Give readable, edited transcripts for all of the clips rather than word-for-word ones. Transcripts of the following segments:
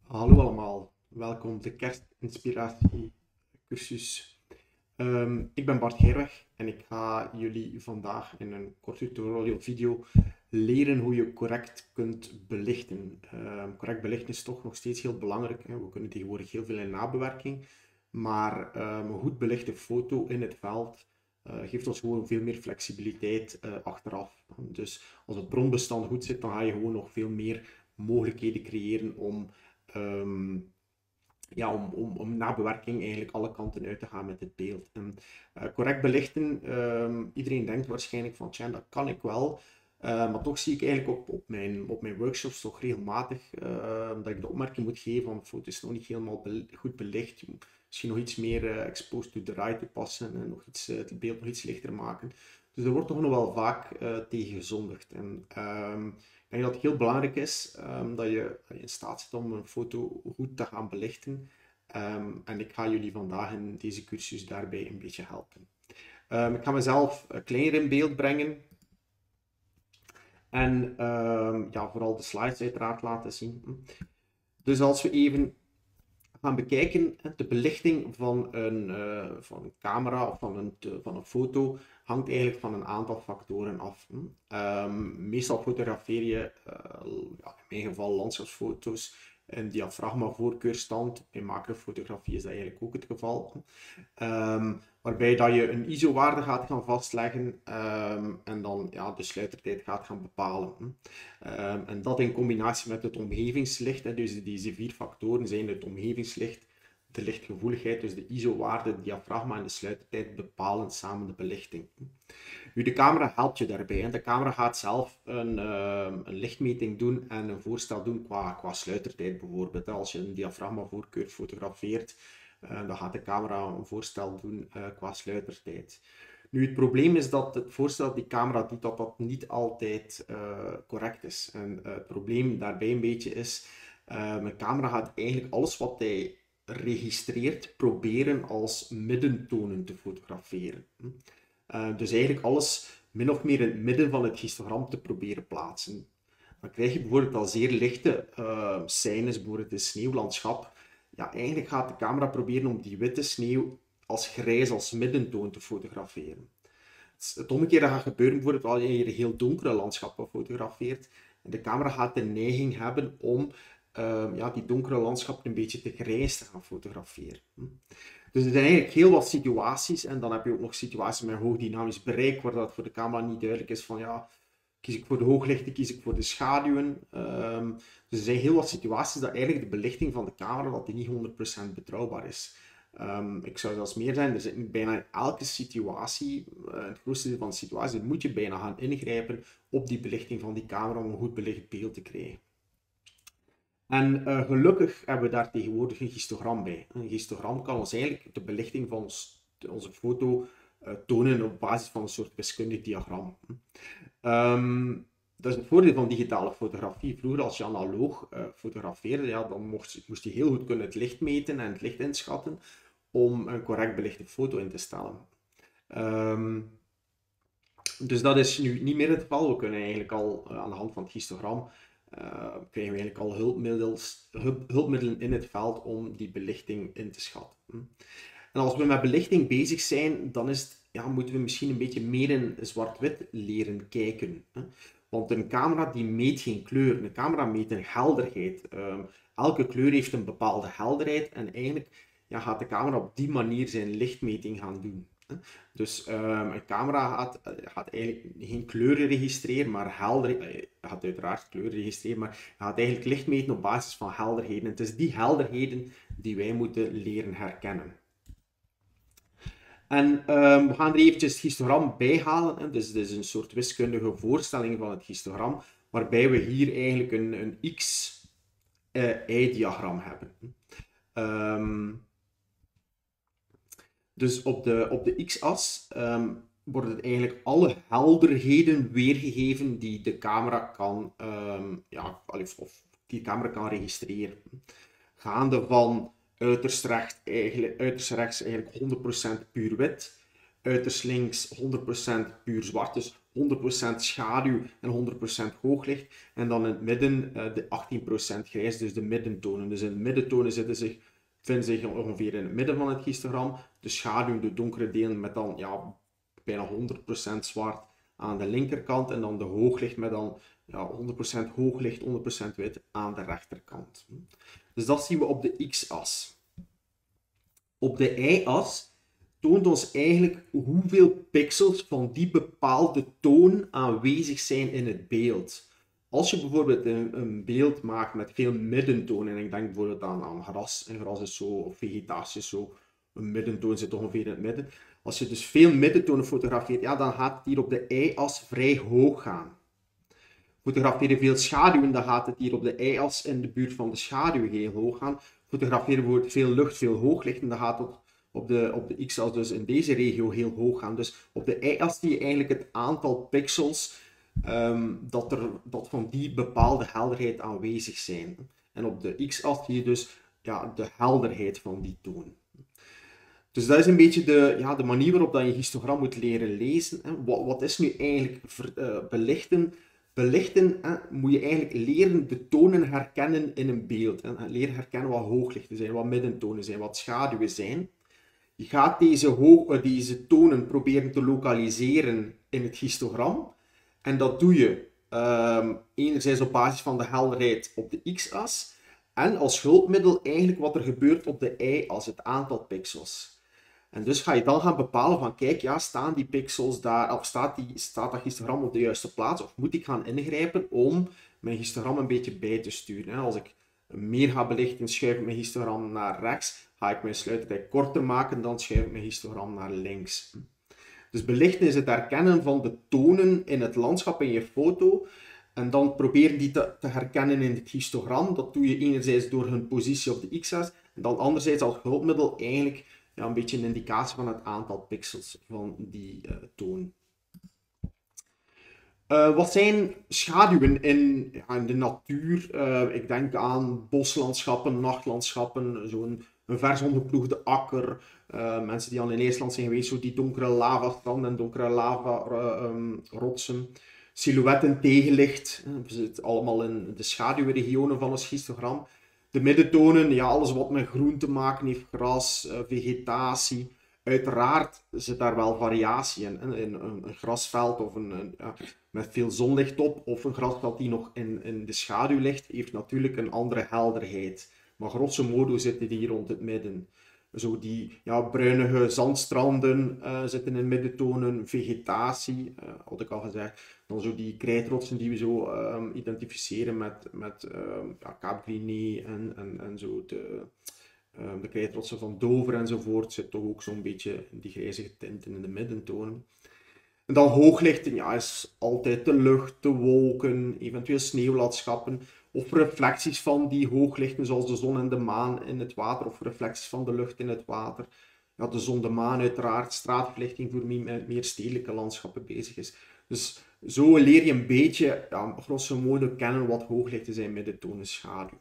Hallo allemaal, welkom op de kerstinspiratiecursus. Ik ben Bart Geerweg en ik ga jullie vandaag in een korte tutorial video leren hoe je correct kunt belichten. Correct belichten is toch nog steeds heel belangrijk, hè? We kunnen tegenwoordig heel veel in nabewerking, maar een goed belichte foto in het veld geeft ons gewoon veel meer flexibiliteit achteraf. Dus als het bronbestand goed zit, dan ga je gewoon nog veel meer mogelijkheden creëren om ja, om na bewerking eigenlijk alle kanten uit te gaan met het beeld. En, correct belichten, iedereen denkt waarschijnlijk van, tja, dat kan ik wel. Maar toch zie ik eigenlijk op mijn workshops toch regelmatig dat ik de opmerking moet geven van de foto is nog niet helemaal goed belicht. Je moet misschien nog iets meer exposed to the right toepassen en nog iets, het beeld nog iets lichter maken. Dus er wordt toch nog wel vaak tegen gezondigd. En ik denk dat het heel belangrijk is dat je in staat zit om een foto goed te gaan belichten. En ik ga jullie vandaag in deze cursus daarbij een beetje helpen. Ik ga mezelf kleiner in beeld brengen. En ja, vooral de slides uiteraard laten zien. Dus als we even gaan bekijken, de belichting van een camera of van een foto hangt eigenlijk van een aantal factoren af. Meestal fotografeer je, ja, in mijn geval landschapsfoto's, een diafragma-voorkeurstand. In macrofotografie is dat eigenlijk ook het geval. Waarbij dat je een ISO-waarde gaat gaan vastleggen en dan ja, de sluitertijd gaat gaan bepalen. En dat in combinatie met het omgevingslicht. Dus deze 4 factoren zijn het omgevingslicht, de lichtgevoeligheid, dus de ISO-waarde, de diafragma en de sluitertijd bepalen samen de belichting. Nu, de camera helpt je daarbij. De camera gaat zelf een lichtmeting doen en een voorstel doen qua sluitertijd bijvoorbeeld. Als je een diafragmavoorkeur fotografeert, dan gaat de camera een voorstel doen qua sluitertijd. Nu, het probleem is dat het voorstel dat die camera doet, dat niet altijd correct is. En het probleem daarbij een beetje is, een camera gaat eigenlijk alles wat hij registreert proberen als middentonen te fotograferen. Dus eigenlijk alles min of meer in het midden van het histogram te proberen plaatsen. Dan krijg je bijvoorbeeld al zeer lichte scènes, bijvoorbeeld een sneeuwlandschap. Ja, eigenlijk gaat de camera proberen om die witte sneeuw als grijs, als middentoon te fotograferen. Het omgekeerde gaat gebeuren bijvoorbeeld als je hier heel donkere landschappen fotografeert. En de camera gaat de neiging hebben om ja, die donkere landschappen een beetje te grijs te gaan fotograferen. Dus er zijn eigenlijk heel wat situaties en dan heb je ook nog situaties met hoog dynamisch bereik waar dat voor de camera niet duidelijk is van ja, kies ik voor de hooglichten, kies ik voor de schaduwen. Dus er zijn heel wat situaties dat eigenlijk de belichting van de camera dat die niet 100% betrouwbaar is. Ik zou zelfs meer zijn, er zit bijna in elke situatie, het grootste deel van de situatie, moet je bijna gaan ingrijpen op die belichting van die camera om een goed belicht beeld te krijgen. En gelukkig hebben we daar tegenwoordig een histogram bij. Een histogram kan ons eigenlijk de belichting van onze foto tonen op basis van een soort wiskundig diagram. Dat is het voordeel van digitale fotografie. Vroeger, als je analoog fotografeerde, ja, dan moest je heel goed kunnen het licht meten en het licht inschatten om een correct belichte foto in te stellen. Dus dat is nu niet meer het geval. We kunnen eigenlijk al aan de hand van het histogram krijgen we eigenlijk al hulpmiddelen in het veld om die belichting in te schatten. En als we met belichting bezig zijn, dan ja, moeten we misschien een beetje meer in zwart-wit leren kijken. Want een camera die meet geen kleur, een camera meet een helderheid. Elke kleur heeft een bepaalde helderheid en eigenlijk ja, gaat de camera op die manier zijn lichtmeting gaan doen. Dus een camera gaat eigenlijk geen kleuren registreren, maar gaat uiteraard kleuren registreren, maar gaat eigenlijk licht meten op basis van helderheden. Het is die helderheden die wij moeten leren herkennen. En we gaan er eventjes het histogram bij halen. Dus dit is een soort wiskundige voorstelling van het histogram, waarbij we hier eigenlijk een X-Y-diagram hebben. Dus op de x-as worden eigenlijk alle helderheden weergegeven die de camera kan, ja, of die de camera kan registreren. Gaande van uiterst rechts eigenlijk 100% puur wit, uiterst links 100% puur zwart. Dus 100% schaduw en 100% hooglicht. En dan in het midden de 18% grijs, dus de middentonen. Dus in de middentonen vinden zich ongeveer in het midden van het histogram. De schaduw, de donkere delen met dan ja, bijna 100% zwart aan de linkerkant. En dan de hooglicht met dan ja, 100% hooglicht, 100% wit aan de rechterkant. Dus dat zien we op de x-as. Op de y-as toont ons eigenlijk hoeveel pixels van die bepaalde toon aanwezig zijn in het beeld. Als je bijvoorbeeld een beeld maakt met veel middentonen, en ik denk bijvoorbeeld aan gras, en gras is zo, of vegetatie is zo, een middentoon zit ongeveer in het midden. Als je dus veel middentonen fotografeert, ja, dan gaat het hier op de y-as vrij hoog gaan. Fotografeer je veel schaduwen, dan gaat het hier op de y-as in de buurt van de schaduw heel hoog gaan. Fotografeer je bijvoorbeeld veel lucht, veel hooglicht, en dan gaat het op de x-as dus in deze regio heel hoog gaan. Dus op de y-as zie je eigenlijk het aantal pixels dat van die bepaalde helderheid aanwezig zijn. En op de x-as zie je dus ja, de helderheid van die toon. Dus dat is een beetje de manier waarop dat je histogram moet leren lezen. Wat is nu eigenlijk belichten? Belichten moet je eigenlijk leren de tonen herkennen in een beeld. Leren herkennen wat hooglichten zijn, wat middentonen zijn, wat schaduwen zijn. Je gaat deze tonen proberen te lokaliseren in het histogram. En dat doe je enerzijds op basis van de helderheid op de x-as. En als hulpmiddel eigenlijk wat er gebeurt op de y-as, het aantal pixels. En dus ga je dan gaan bepalen van, kijk, ja, staan die pixels daar, of staat dat histogram op de juiste plaats, of moet ik gaan ingrijpen om mijn histogram een beetje bij te sturen. Als ik meer ga belichten, schuif ik mijn histogram naar rechts. Ga ik mijn sluitertijd korter maken, dan schuif ik mijn histogram naar links. Dus belichten is het herkennen van de tonen in het landschap in je foto. En dan proberen die te herkennen in het histogram. Dat doe je enerzijds door hun positie op de x-as. En dan anderzijds als hulpmiddel eigenlijk ja, een beetje een indicatie van het aantal pixels van die toon. Wat zijn schaduwen in de natuur? Ik denk aan boslandschappen, nachtlandschappen, zo'n vers omgeploegde akker. Mensen die al in IJsland zijn geweest, zo die donkere lavastranden en donkere lavarotsen. Silhouetten, tegenlicht. We zitten allemaal in de schaduwregionen van een schistogram. De middentonen, ja, alles wat met groen te maken heeft, gras, vegetatie. Uiteraard zit daar wel variatie in. Een grasveld of met veel zonlicht op, of een grasveld die nog in de schaduw ligt, heeft natuurlijk een andere helderheid. Maar grosso modo zitten die rond het midden. Zo die bruinige zandstranden zitten in middentonen, vegetatie, had ik al gezegd. Dan zo die krijtrotsen die we zo identificeren met Cap Grigny en zo de krijtrotsen van Dover enzovoort, zit toch ook zo'n beetje die grijzige tinten in de middentonen. En dan hooglichten, ja, is altijd de lucht, de wolken, eventueel sneeuwlandschappen. Of reflecties van die hooglichten, zoals de zon en de maan in het water, of reflecties van de lucht in het water. Ja, de zon, de maan uiteraard, straatverlichting voor wie met meer stedelijke landschappen bezig is. Dus zo leer je een beetje, grosso modo, kennen wat hooglichten zijn, middentonen, schaduw.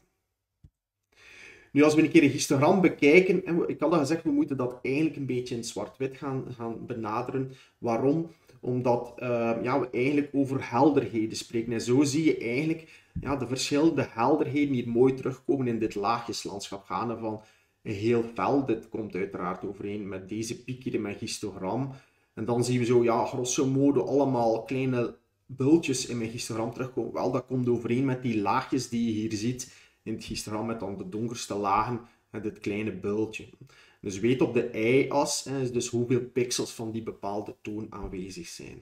Nu, als we een keer een histogram bekijken, ik had al gezegd, we moeten dat eigenlijk een beetje in zwart-wit gaan benaderen. Waarom? Omdat we eigenlijk over helderheden spreken. En zo zie je eigenlijk de verschillende helderheden hier mooi terugkomen in dit laagjeslandschap. Gaande van een heel fel, dit komt uiteraard overeen met deze piek hier in mijn histogram. En dan zien we zo, grosso modo allemaal kleine bultjes in mijn histogram terugkomen. Wel, dat komt overeen met die laagjes die je hier ziet in het histogram, met dan de donkerste lagen en dit kleine bultje. Dus weet op de y-as dus hoeveel pixels van die bepaalde toon aanwezig zijn.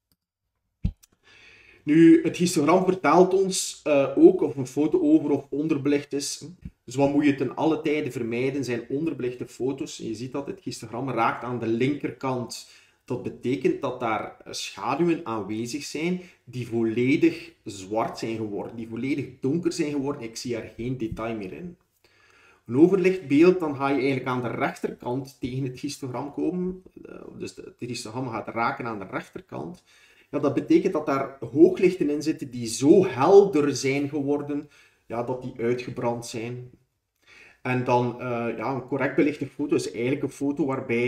Nu, het histogram vertelt ons ook of een foto over- of onderbelicht is. Dus wat moet je ten alle tijde vermijden, zijn onderbelichte foto's. En je ziet dat het histogram raakt aan de linkerkant. Dat betekent dat daar schaduwen aanwezig zijn die volledig zwart zijn geworden, die volledig donker zijn geworden. Ik zie er geen detail meer in. Een overlicht beeld, dan ga je eigenlijk aan de rechterkant tegen het histogram komen. Dus het histogram gaat raken aan de rechterkant. Ja, dat betekent dat daar hooglichten in zitten die zo helder zijn geworden, dat die uitgebrand zijn. En dan een correct belichte foto is eigenlijk een foto waarbij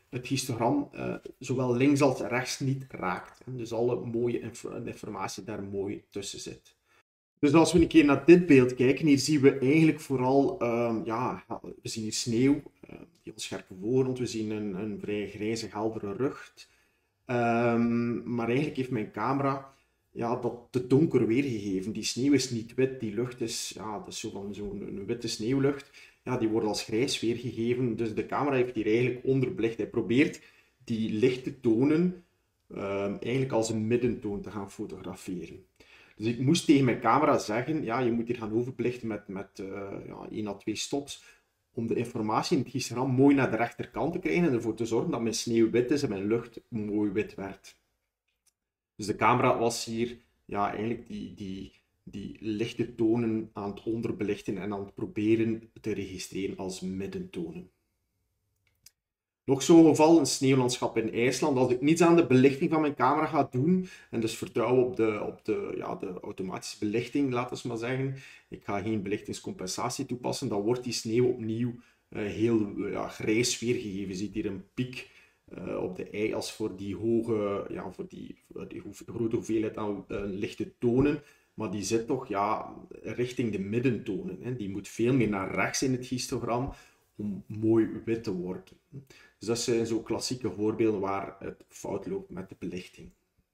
het histogram zowel links als rechts niet raakt. Dus alle mooie informatie daar mooi tussen zit. Dus als we een keer naar dit beeld kijken, hier zien we eigenlijk vooral, ja, we zien hier sneeuw, heel scherpe voorgrond, we zien een vrij grijze, heldere lucht. Maar eigenlijk heeft mijn camera ja, dat te donker weergegeven. Die sneeuw is niet wit, die lucht is, ja, dat is zo van zo'n witte sneeuwlucht. Ja, die wordt als grijs weergegeven, dus de camera heeft hier eigenlijk onderbelicht. Hij probeert die lichte tonen eigenlijk als een middentoon te gaan fotograferen. Dus ik moest tegen mijn camera zeggen, ja, je moet hier gaan overbelichten met ja, 1 à 2 stops, om de informatie in het histogram mooi naar de rechterkant te krijgen en ervoor te zorgen dat mijn sneeuw wit is en mijn lucht mooi wit werd. Dus de camera was hier ja, eigenlijk die lichte tonen aan het onderbelichten en aan het proberen te registreren als middentonen. Nog zo'n geval, een sneeuwlandschap in IJsland. Als ik niets aan de belichting van mijn camera ga doen, en dus vertrouw op de automatische belichting, laten we maar zeggen, ik ga geen belichtingscompensatie toepassen, dan wordt die sneeuw opnieuw heel grijs weergegeven. Je ziet hier een piek op de i als voor die hoge, ja, voor die grote hoeveelheid aan lichte tonen. Maar die zit toch ja, richting de middentonen. Hè. Die moet veel meer naar rechts in het histogram om mooi wit te worden. Dus dat zijn zo klassieke voorbeelden waar het fout loopt met de belichting.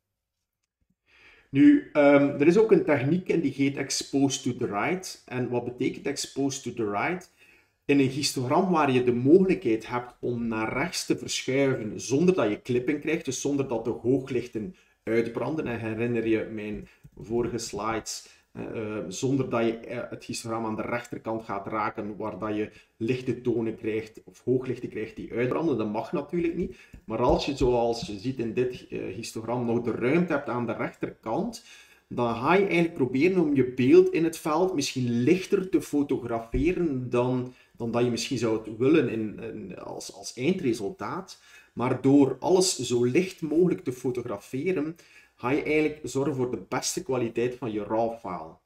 Nu, er is ook een techniek en die heet Expose to the Right. En wat betekent Expose to the Right? In een histogram waar je de mogelijkheid hebt om naar rechts te verschuiven zonder dat je klippen krijgt, dus zonder dat de hooglichten uitbranden. En herinner je mijn vorige slides, zonder dat je het histogram aan de rechterkant gaat raken, waar dat je lichte tonen krijgt of hooglichten krijgt die uitbranden. Dat mag natuurlijk niet. Maar als je, zoals je ziet in dit histogram, nog de ruimte hebt aan de rechterkant, dan ga je eigenlijk proberen om je beeld in het veld misschien lichter te fotograferen dan dat je misschien zou willen als eindresultaat. Maar door alles zo licht mogelijk te fotograferen, ga je eigenlijk zorgen voor de beste kwaliteit van je RAW-file.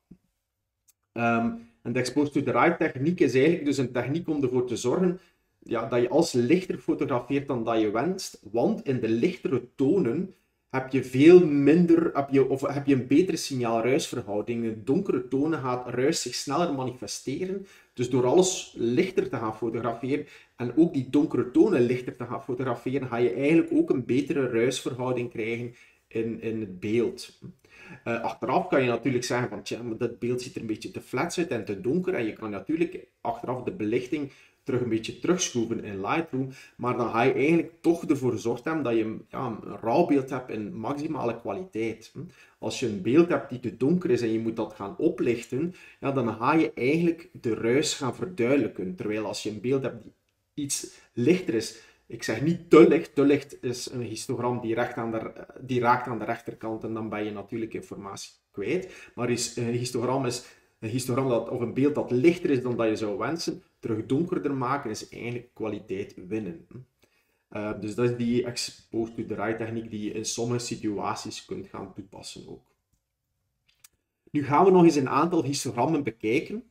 En de Expose to the Right techniek is eigenlijk dus een techniek om ervoor te zorgen ja, dat je alles lichter fotografeert dan dat je wenst. Want in de lichtere tonen heb je veel minder, heb je een betere signaal-ruisverhouding. In donkere tonen gaat ruis zich sneller manifesteren. Dus door alles lichter te gaan fotograferen en ook die donkere tonen lichter te gaan fotograferen, ga je eigenlijk ook een betere ruisverhouding krijgen in het beeld. Achteraf kan je natuurlijk zeggen van, tja, maar dat beeld ziet er een beetje te flats uit en te donker. En je kan natuurlijk achteraf de belichting terug een beetje terugschroeven in Lightroom. Maar dan ga je eigenlijk toch ervoor gezorgd hebben dat je een RAW beeld hebt in maximale kwaliteit. Als je een beeld hebt die te donker is en je moet dat gaan oplichten, ja, dan ga je eigenlijk de ruis gaan verduidelijken. Terwijl als je een beeld hebt die iets lichter is, ik zeg niet te licht is een histogram die raakt aan de rechterkant en dan ben je natuurlijk informatie kwijt. Maar een histogram is een histogram of een beeld dat lichter is dan dat je zou wensen, terug donkerder maken is eigenlijk kwaliteit winnen. Dus dat is die Expose to the Right techniek die je in sommige situaties kunt gaan toepassen ook. Nu gaan we nog eens een aantal histogrammen bekijken.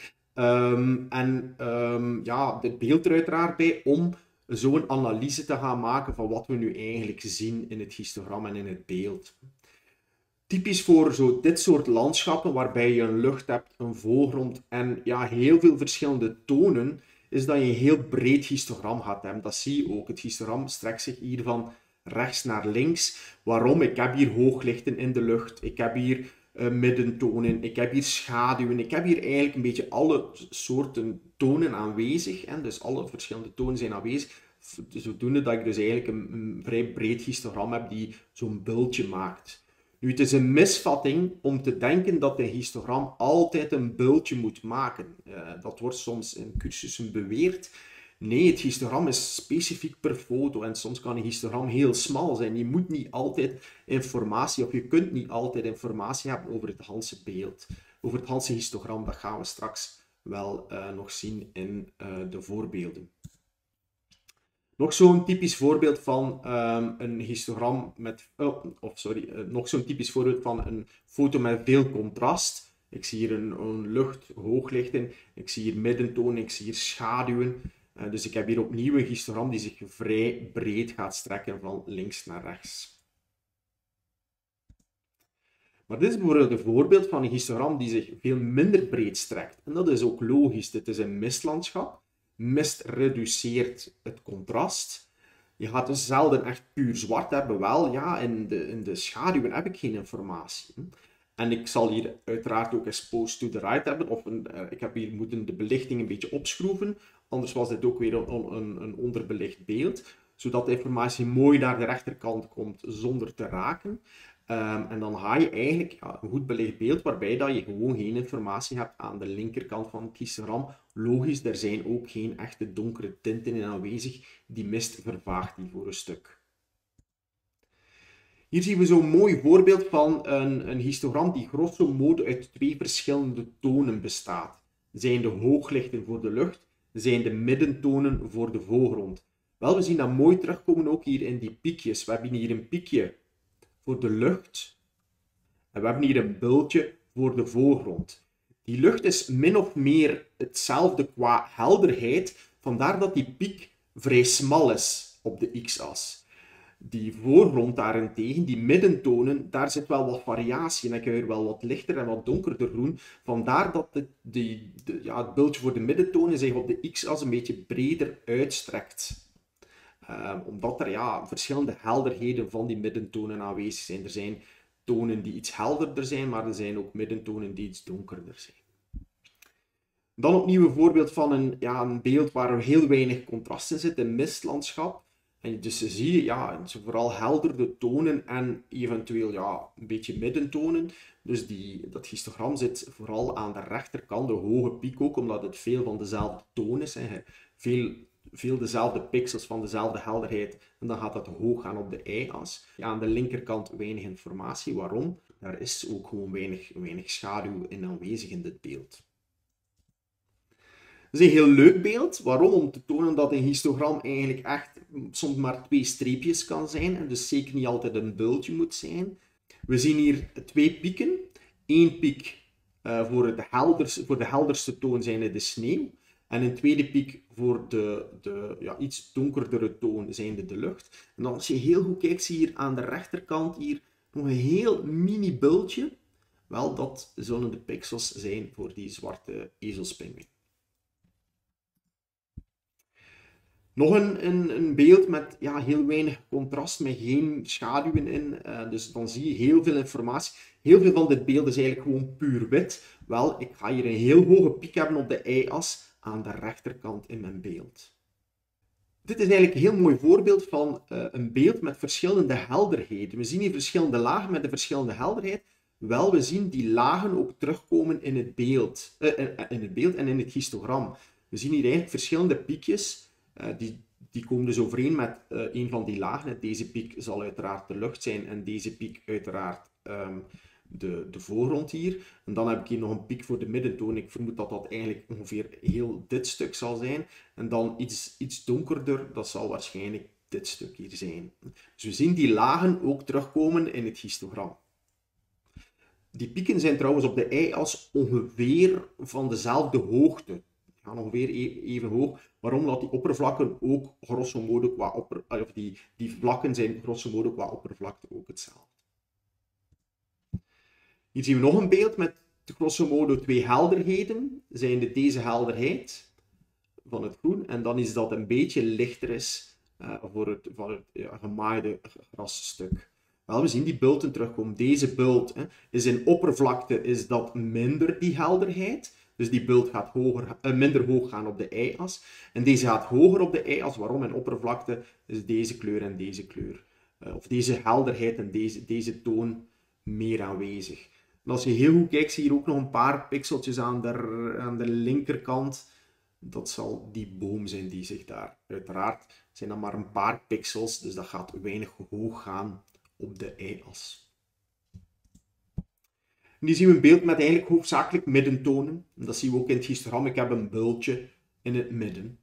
Ja, dit beeld er uiteraard bij om zo'n analyse te gaan maken van wat we nu eigenlijk zien in het histogram en in het beeld. Typisch voor dit soort landschappen waarbij je een lucht hebt, een voorgrond en ja, heel veel verschillende tonen, is dat je een heel breed histogram gaat hebben. Dat zie je ook. Het histogram strekt zich hier van rechts naar links. Waarom? Ik heb hier hooglichten in de lucht, ik heb hier middentonen, ik heb hier schaduwen, ik heb hier eigenlijk een beetje alle soorten tonen aanwezig. En dus alle verschillende tonen zijn aanwezig. Zodoende dat ik dus eigenlijk een vrij breed histogram heb die zo'n bultje maakt. Nu, het is een misvatting om te denken dat een histogram altijd een bultje moet maken. Dat wordt soms in cursussen beweerd. Nee, het histogram is specifiek per foto en soms kan een histogram heel smal zijn. Je moet niet altijd informatie, of je kunt niet altijd informatie hebben over het hele beeld. Over het hele histogram, dat gaan we straks wel nog zien in de voorbeelden. Nog zo'n typisch voorbeeld van een histogram met, nog zo'n typisch voorbeeld van een foto met veel contrast. Ik zie hier een lucht, hooglichten, ik zie hier middentonen, ik zie hier schaduwen. Dus ik heb hier opnieuw een histogram die zich vrij breed gaat strekken van links naar rechts. Maar dit is bijvoorbeeld een voorbeeld van een histogram die zich veel minder breed strekt. En dat is ook logisch. Dit is een mistlandschap. Mist reduceert het contrast. Je gaat dus zelden echt puur zwart hebben. Wel, ja, in de schaduwen heb ik geen informatie. En ik zal hier uiteraard ook exposed to the right hebben. Of ik heb hier moeten de belichting een beetje opschroeven. Anders was dit ook weer een onderbelicht beeld. Zodat de informatie mooi naar de rechterkant komt zonder te raken. En dan ga je eigenlijk een goed belicht beeld waarbij dat je gewoon geen informatie hebt aan de linkerkant van het histogram. Logisch, er zijn ook geen echte donkere tinten in aanwezig. Die mist vervaagt die voor een stuk. Hier zien we zo'n mooi voorbeeld van een histogram die grosso modo uit 2 verschillende tonen bestaat. Zijn de hooglichten voor de lucht, zijn de middentonen voor de voorgrond. Wel, we zien dat mooi terugkomen ook hier in die piekjes. We hebben hier een piekje voor de lucht en we hebben hier een bultje voor de voorgrond. Die lucht is min of meer hetzelfde qua helderheid, vandaar dat die piek vrij smal is op de x-as. Die voorgrond daarentegen, die middentonen, daar zit wel wat variatie in. Dan kun je wel wat lichter en wat donkerder groen. Vandaar dat het bultje voor de middentonen zich op de x-as een beetje breder uitstrekt. Omdat er verschillende helderheden van die middentonen aanwezig zijn. Er zijn tonen die iets helderder zijn, maar er zijn ook middentonen die iets donkerder zijn. Dan opnieuw een voorbeeld van een beeld waar er heel weinig contrast in zit, een mistlandschap. En dus zie je vooral heldere tonen en eventueel een beetje middentonen. Dus dat histogram zit vooral aan de rechterkant, de hoge piek ook, omdat het veel van dezelfde toon is. Veel dezelfde pixels van dezelfde helderheid. En dan gaat dat hoog gaan op de y-as. Aan de linkerkant weinig informatie. Waarom? Er is ook gewoon weinig schaduw in aanwezig in dit beeld. Dat is een heel leuk beeld. Waarom? Om te tonen dat een histogram eigenlijk echt soms maar 2 streepjes kan zijn. En dus zeker niet altijd een bultje moet zijn. We zien hier 2 pieken. 1 piek voor de helderste toon zijn de sneeuw. En een tweede piek voor de iets donkerdere toon zijn de lucht. En dan als je heel goed kijkt, zie je hier aan de rechterkant hier nog een heel mini bultje. Wel, dat zullen de pixels zijn voor die zwarte ezelspinguïn. Nog een beeld met heel weinig contrast, met geen schaduwen in. Dus dan zie je heel veel informatie. Heel veel van dit beeld is eigenlijk gewoon puur wit. Wel, ik ga hier een heel hoge piek hebben op de y-as aan de rechterkant in mijn beeld. Dit is eigenlijk een heel mooi voorbeeld van een beeld met verschillende helderheden. We zien hier verschillende lagen met een verschillende helderheid. Wel, we zien die lagen ook terugkomen in het beeld en in het histogram. We zien hier eigenlijk verschillende piekjes. Die komen dus overeen met een van die lagen. Deze piek zal uiteraard de lucht zijn en deze piek uiteraard de voorgrond hier. En dan heb ik hier nog een piek voor de middentoon. Ik vermoed dat dat eigenlijk ongeveer heel dit stuk zal zijn. En dan iets donkerder, dat zal waarschijnlijk dit stuk hier zijn. Dus we zien die lagen ook terugkomen in het histogram. Die pieken zijn trouwens op de y-as ongeveer van dezelfde hoogte. Ongeveer even hoog. Waarom? Dat die oppervlakken ook grosso modo die vlakken zijn grosso modo qua oppervlakte ook hetzelfde. Hier zien we nog een beeld met grosso modo 2 helderheden. Zijnde deze helderheid van het groen. En dan is dat een beetje lichter is voor het gemaaide grasstuk. Wel, we zien die bulten terugkomen. Deze bult is in oppervlakte is dat minder die helderheid. Dus die bult gaat minder hoog gaan op de y-as. En deze gaat hoger op de y-as. Waarom? In oppervlakte is deze kleur en deze kleur. Of deze helderheid en deze toon meer aanwezig. En als je heel goed kijkt, zie je hier ook nog een paar pixeltjes aan de linkerkant. Dat zal die boom zijn die zich daar... Uiteraard zijn dat maar een paar pixels, dus dat gaat weinig hoog gaan op de y-as. En hier zien we een beeld met eigenlijk hoofdzakelijk middentonen. En dat zien we ook in het histogram. Ik heb een bultje in het midden.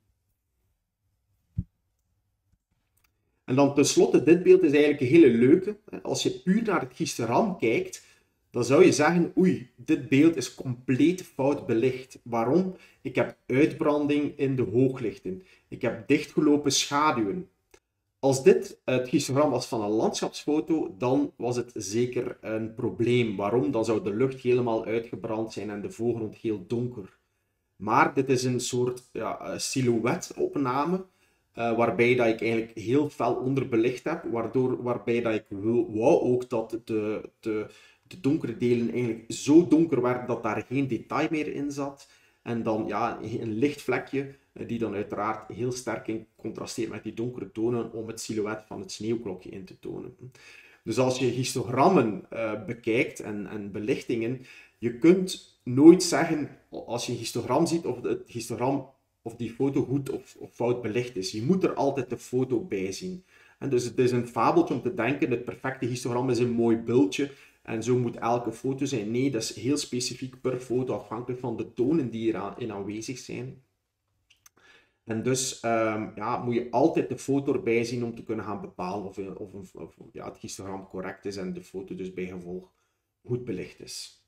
En dan tenslotte, dit beeld is eigenlijk een hele leuke. Als je puur naar het histogram kijkt, dan zou je zeggen, oei, dit beeld is compleet fout belicht. Waarom? Ik heb uitbranding in de hooglichten. Ik heb dichtgelopen schaduwen. Als dit het histogram was van een landschapsfoto, dan was het zeker een probleem. Waarom? Dan zou de lucht helemaal uitgebrand zijn en de voorgrond heel donker. Maar dit is een soort silhouetopname, waarbij dat ik eigenlijk heel fel onderbelicht heb, waarbij dat ik wou ook dat de donkere delen eigenlijk zo donker werden dat daar geen detail meer in zat. En dan ja, een licht vlekje, die dan uiteraard heel sterk in contrasteert met die donkere tonen om het silhouet van het sneeuwklokje in te tonen. Dus als je histogrammen bekijkt en belichtingen, je kunt nooit zeggen, als je een histogram ziet, of het histogram of die foto goed of fout belicht is. Je moet er altijd de foto bij zien. En dus het is een fabeltje om te denken, het perfecte histogram is een mooi beeldje en zo moet elke foto zijn. Nee, dat is heel specifiek per foto, afhankelijk van de tonen die erin aanwezig zijn. En dus moet je altijd de foto erbij zien om te kunnen gaan bepalen of het histogram correct is en de foto dus bij gevolg goed belicht is.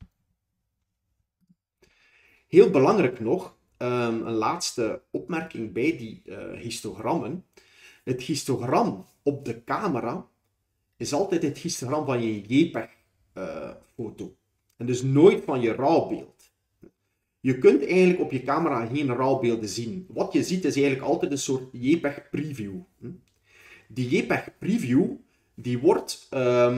Heel belangrijk nog, een laatste opmerking bij die histogrammen. Het histogram op de camera is altijd het histogram van je JPEG-foto. En dus nooit van je RAW-beeld. Je kunt eigenlijk op je camera geen RAW-beelden zien. Wat je ziet is eigenlijk altijd een soort JPEG-preview. Die JPEG-preview die wordt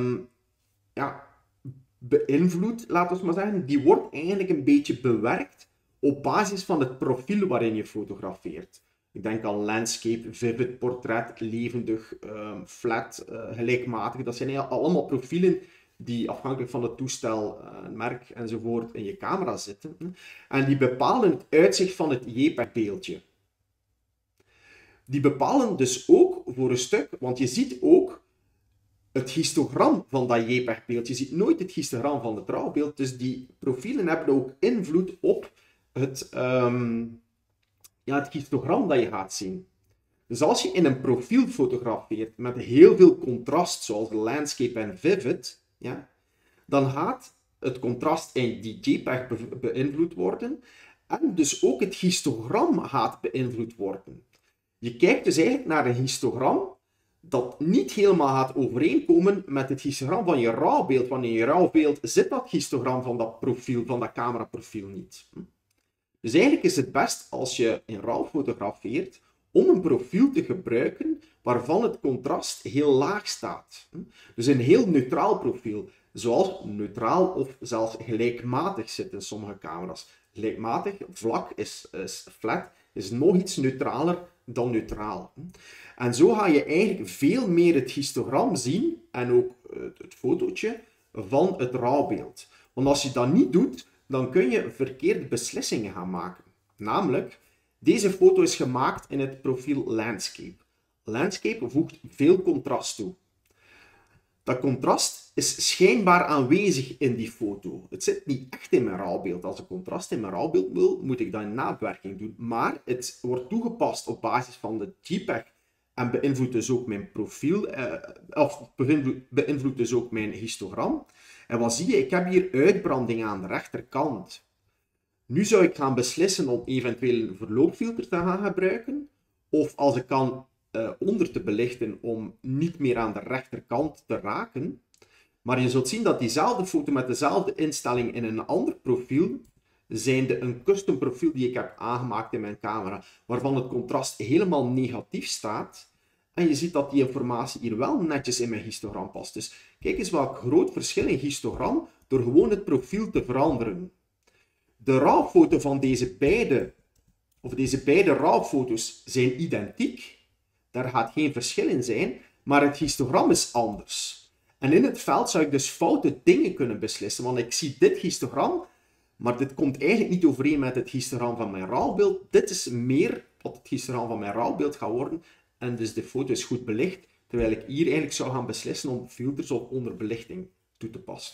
beïnvloed, laten we maar zeggen. Die wordt eigenlijk een beetje bewerkt op basis van het profiel waarin je fotografeert. Ik denk aan landscape, vivid, portret, levendig, flat, gelijkmatig. Dat zijn allemaal profielen die afhankelijk van het toestel, merk enzovoort in je camera zitten. En die bepalen het uitzicht van het JPEG-beeldje. Die bepalen dus ook voor een stuk, want je ziet ook het histogram van dat JPEG-beeld. Je ziet nooit het histogram van het RAW-beeld, dus die profielen hebben ook invloed op het histogram dat je gaat zien. Dus als je in een profiel fotografeert met heel veel contrast, zoals landscape en vivid, dan gaat het contrast in die JPEG beïnvloed worden en dus ook het histogram gaat beïnvloed worden. Je kijkt dus eigenlijk naar een histogram dat niet helemaal gaat overeenkomen met het histogram van je RAW-beeld. Want in je RAW-beeld zit dat histogram van dat profiel, van dat cameraprofiel niet. Dus eigenlijk is het best als je in RAW fotografeert om een profiel te gebruiken waarvan het contrast heel laag staat. Dus een heel neutraal profiel, zoals neutraal of zelfs gelijkmatig zit in sommige camera's. Gelijkmatig, vlak is flat, is nog iets neutraler dan neutraal. En zo ga je eigenlijk veel meer het histogram zien en ook het fotootje van het RAW-beeld. Want als je dat niet doet, dan kun je verkeerde beslissingen gaan maken. Namelijk, deze foto is gemaakt in het profiel Landscape. Landscape voegt veel contrast toe. Dat contrast is schijnbaar aanwezig in die foto. Het zit niet echt in mijn RAW-beeld. Als ik contrast in mijn RAW-beeld wil, moet ik dat in nabewerking doen. Maar het wordt toegepast op basis van de JPEG en beïnvloedt dus ook mijn profiel, beïnvloedt dus ook mijn histogram. En wat zie je? Ik heb hier uitbranding aan de rechterkant. Nu zou ik gaan beslissen om eventueel een verloopfilter te gaan gebruiken. Of als ik kan onder te belichten om niet meer aan de rechterkant te raken. Maar je zult zien dat diezelfde foto met dezelfde instelling in een ander profiel, zijnde een custom profiel die ik heb aangemaakt in mijn camera, waarvan het contrast helemaal negatief staat. En je ziet dat die informatie hier wel netjes in mijn histogram past. Dus kijk eens welk groot verschil in histogram door gewoon het profiel te veranderen. De RAW-foto van deze beide RAW-foto's zijn identiek. Daar gaat geen verschil in zijn, maar het histogram is anders. En in het veld zou ik dus foute dingen kunnen beslissen, want ik zie dit histogram, maar dit komt eigenlijk niet overeen met het histogram van mijn RAW-beeld. Dit is meer wat het histogram van mijn RAW-beeld gaat worden. En dus de foto is goed belicht, terwijl ik hier eigenlijk zou gaan beslissen om filters of onderbelichting toe te passen.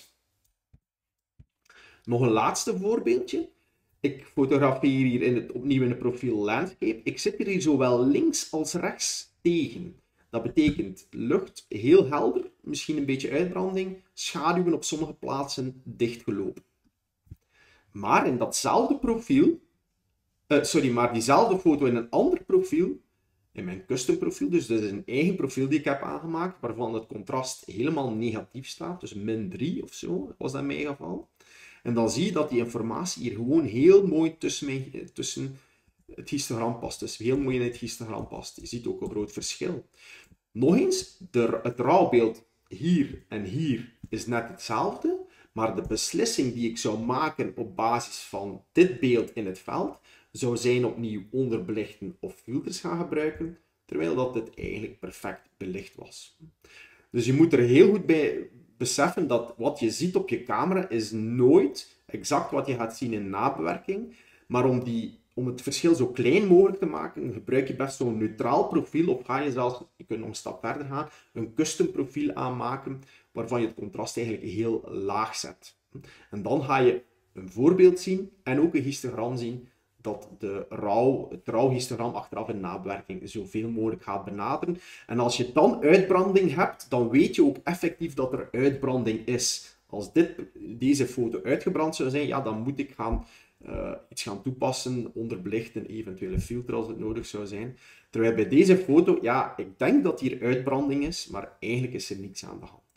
Nog een laatste voorbeeldje. Ik fotografeer hier opnieuw in het profiel Landscape. Ik zit hier zowel links als rechts tegen. Dat betekent lucht heel helder, misschien een beetje uitbranding, schaduwen op sommige plaatsen dichtgelopen. Maar in datzelfde profiel, maar diezelfde foto in een ander profiel, in mijn custom profiel, dus dat is een eigen profiel die ik heb aangemaakt, waarvan het contrast helemaal negatief staat, dus -3 of zo, was dat in mijn geval. En dan zie je dat die informatie hier gewoon heel mooi tussen het histogram past. Dus heel mooi in het histogram past. Je ziet ook een groot verschil. Nog eens, het rouwbeeld hier en hier is net hetzelfde, maar de beslissing die ik zou maken op basis van dit beeld in het veld, zou zijn opnieuw onderbelichten of filters gaan gebruiken, terwijl dat dit eigenlijk perfect belicht was. Dus je moet er heel goed bij beseffen dat wat je ziet op je camera is nooit exact wat je gaat zien in nabewerking, maar om het verschil zo klein mogelijk te maken, gebruik je best zo'n neutraal profiel, of ga je zelfs, je kunt nog een stap verder gaan, een custom profiel aanmaken, waarvan je het contrast eigenlijk heel laag zet. En dan ga je een voorbeeld zien en ook een histogram zien dat het rouwhistogram achteraf in nabewerking zoveel mogelijk gaat benaderen. En als je dan uitbranding hebt, dan weet je ook effectief dat er uitbranding is. Als deze foto uitgebrand zou zijn, ja, dan moet ik iets gaan toepassen, onderbelichten, eventuele filter als het nodig zou zijn. Terwijl bij deze foto, ja, ik denk dat hier uitbranding is, maar eigenlijk is er niets aan de hand.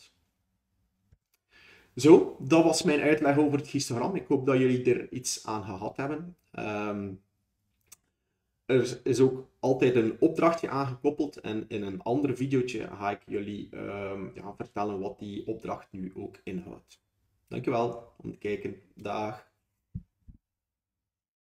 Zo, dat was mijn uitleg over het histogram. Ik hoop dat jullie er iets aan gehad hebben. Er is ook altijd een opdrachtje aangekoppeld en in een ander videootje ga ik jullie vertellen wat die opdracht nu ook inhoudt. Dankjewel om te kijken. Dag.